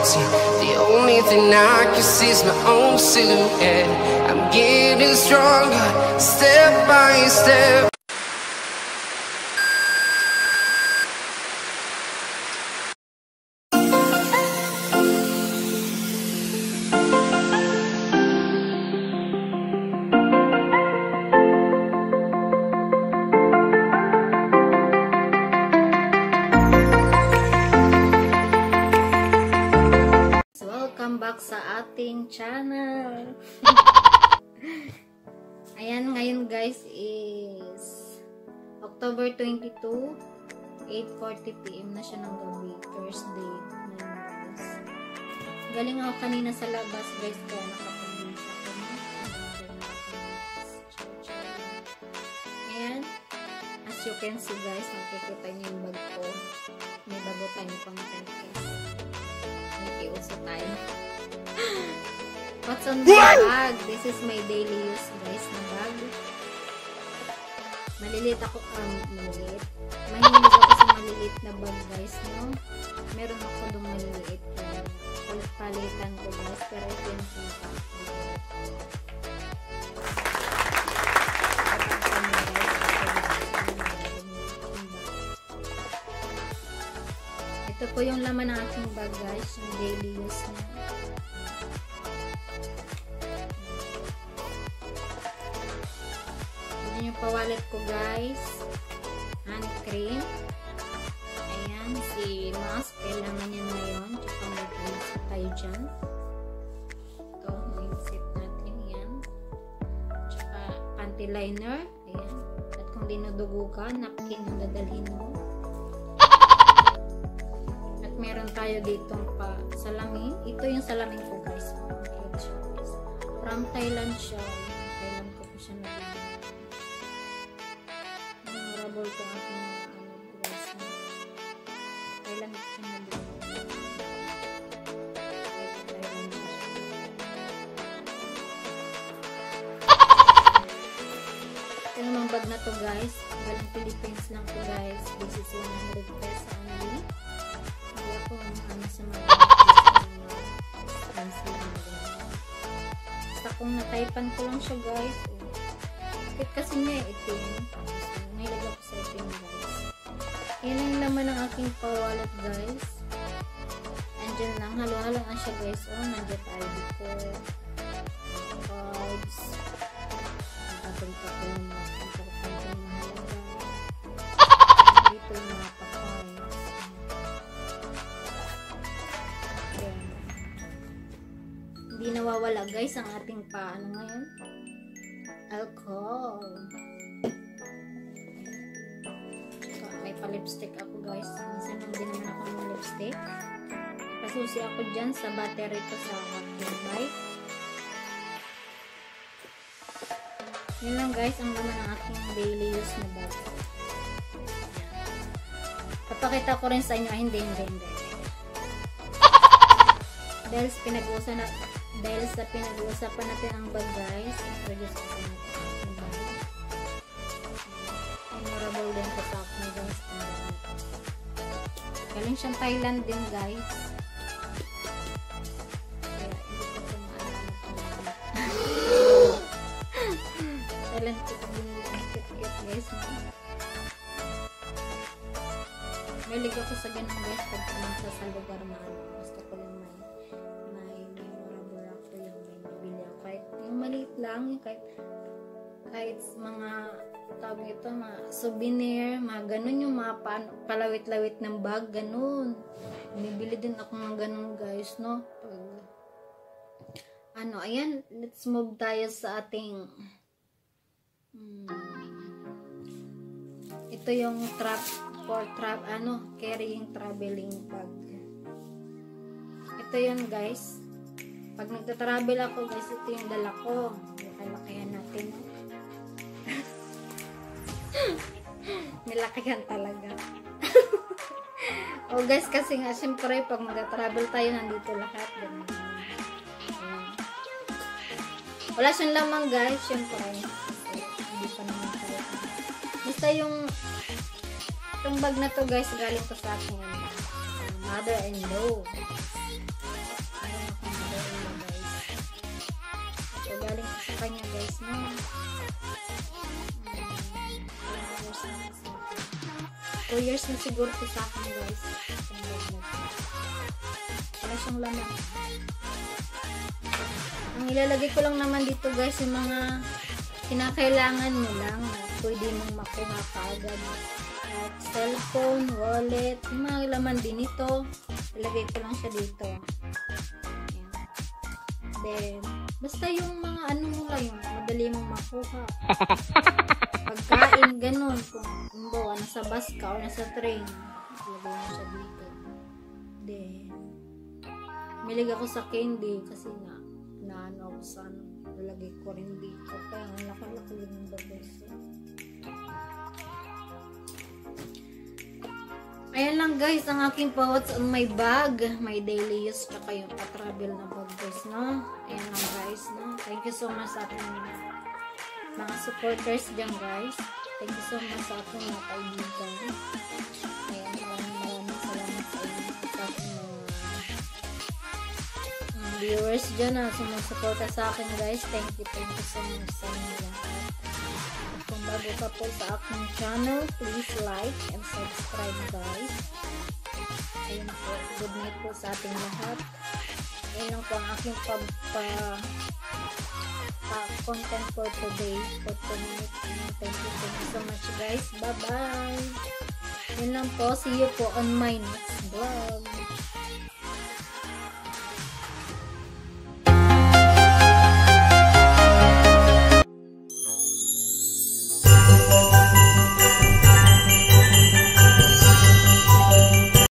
empty. The only thing I can see is my own silhouette. I'm getting stronger, step by step. Sa ating channel. Ayan, ngayon guys is October 22, 8:40 PM na siya ng gabi, Thursday. Galing ako kanina sa labas guys, kaya nakapag-inis ako. Ayan, as you can see guys, nakikita niyo yung bag ko. May bago tayong content guys. Nakiuso tayo. What's on the bag? This is my daily use guys na bag. Malilit ako, malilit. Mahilig ako sa malilit na bag guys, no? Meron ako dong maliliit. Palitan ko guys, pero ito yung compact. Ito po yung laman ng aking bag guys, yung daily use na. Yung pa-wallet ko guys, hand cream, ayan, si mask, kailangan yan na yun, tsaka may mask tayo dyan, ito, may set natin, yan, tsaka panty liner, ayan, at kung dinudugo ka, napkin yung dadalhin mo, at meron tayo ditong pa salamin, ito yung salamin ko guys, from Thailand siya, Thailand ko po siya nabili. Memorable ko aking guys. Thailand ko siya nabili. Ito naman bag na to guys. Galing Philippines lang to guys. This is 100 pesos only. Hindi ako ano sa mga basta kung nataypan ko lang siya guys. Bakit kasi niya itim. Nilagay ko sa itim guys. Yan ang laman ng aking pa-wallet guys. Andyan lang. Halo-halo na siya guys. Oh, nandiyan tayo dito. Cards. Nagkatulpa ko yung mga importante na mahalaga. Dito yung mga pa-cards. Ayan. Hindi nawawala guys ang ating paano ngayon. Alcohol. May pa-lipstick ako guys. Minsan hindi naman ako ng lipstick. Pasusi ako dyan sa battery ko sa aking bike. Yun lang guys ang naman ng aking daily use na bag. Papakita ko rin sa inyo. Hindi. Dahil sa pinag-uusapan natin ang bag guys, introduce ko natin ang bag. Memorable din ko sa akin guys. Galing siyang Thailand din guys. Kaya hindi ko ito maalala Thailand ko ito binili ang cute guys. Mahilig ako sa ganun guys pag pumunta sa lugar na gusto ko lang may memorable ako yung binibili ako. Kahit yung maliit lang, kahit mga tawag ito, mga souvenir, mga ganun, yung mga palawit-lawit ng bag, ganun. Binibili din ako ng ganun guys, no? Ayan, let's move tayo sa ating ito yung carrying traveling bag. Ito yun guys. Pag nagtatravel ako guys, ito yung dala ko. Nilakayan natin. Nilakayan talaga. O guys, kasi nga syempre pag mag-travel tayo, nandito lahat. Wala siyang lamang guys, syempre. Hindi pa naman tayo. Basta itong bag na to guys, galing ko sa aking mother-in-law. kanya guys, no? 2 years na siguro to sa akin guys. Wala siyang laman. Ang ilalagay ko lang naman dito guys, yung mga kinakailangan mo lang na pwede mong makuha kaagad. At cellphone, wallet, yung mga laman din ito. Ilagay ko lang siya dito. Ayan. Then, basta yung mga ano mo lang, yung madali mong makuha. Pagkain, ganun. Kung bawa, nasa bus ka o nasa train, ilagay mo siya dito. Then, milig ako sa candy kasi nga, naano ako sa ano, nalagay ko rin dito. Kaya ang laki-laki yung bagay. Ayan lang guys, ang aking what's on my bag. My daily use, tsaka yung pa-travel na bag guys, no? Ayan lang guys, no? Thank you so much sa ating mga supporters dyan guys. Thank you so much sa ating mga kaibigan. Ayan, maraming salamat sa inyo. Sa ating mga viewers dyan na sumusuporta sa akin guys. Thank you so much sa inyo lahat. Kung bago ka po sa aking channel, please like and subscribe guys. Ayun po, good night po sa ating lahat. Ayun lang po ang aking content for today, for tonight. Thank you so much guys. Bye bye. Yun lang po, see you po on my next vlog.